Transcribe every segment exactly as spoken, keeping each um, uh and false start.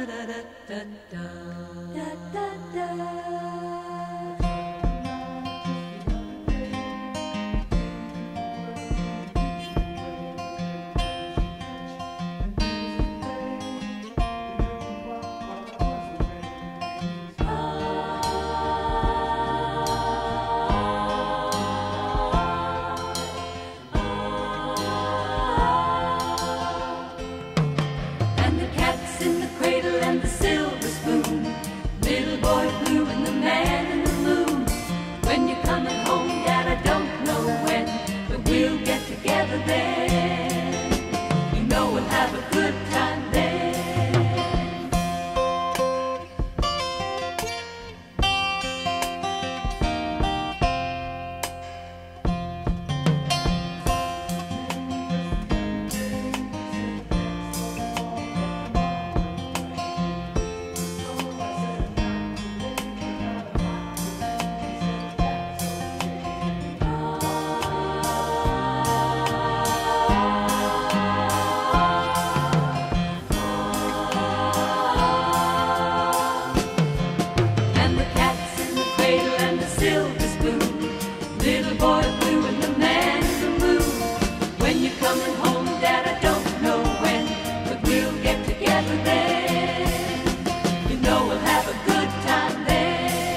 And the cat's in the cradle and the silver spoon, little boy blue and the man in the moon. When you're coming home, Dad, I don't know when, but we'll get together then. You know we'll have a good time then. Silver spoon, little boy blue and the man in the moon. When you're coming home, Dad, I don't know when, but we'll get together then. You know we'll have a good time then.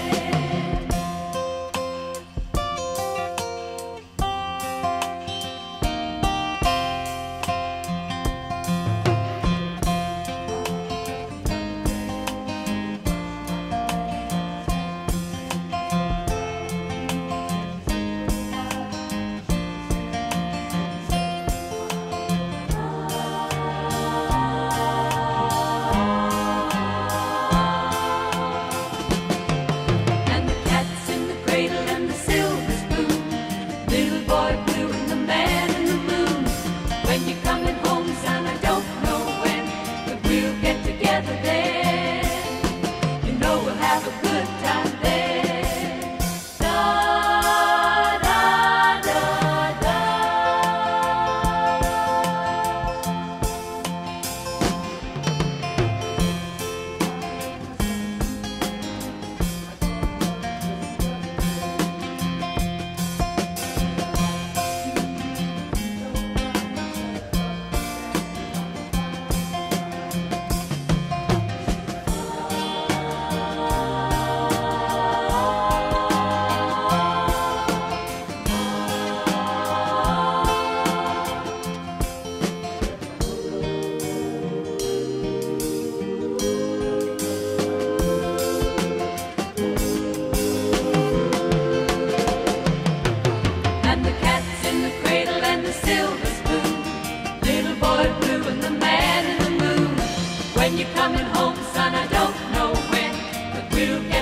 When you're coming home, son, I don't know when, but we'll get together then. You know we'll have a good time then. Da, da, da, da. Silver spoon, little boy blue and the man in the moon. When you're coming home, son, I don't know when, but we'll